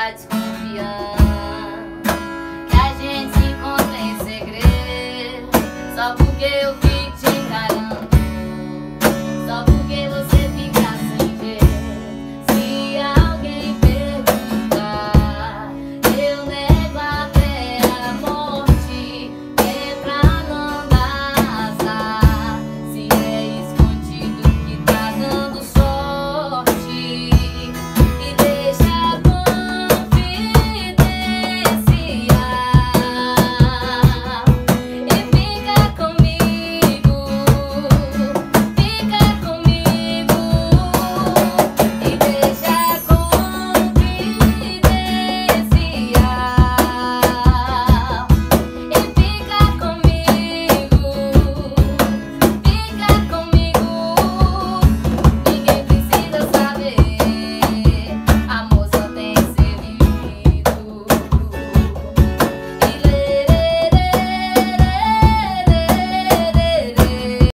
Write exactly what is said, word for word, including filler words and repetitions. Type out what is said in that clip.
tá desconfiando que a gente se encontra em segredo, só porque eu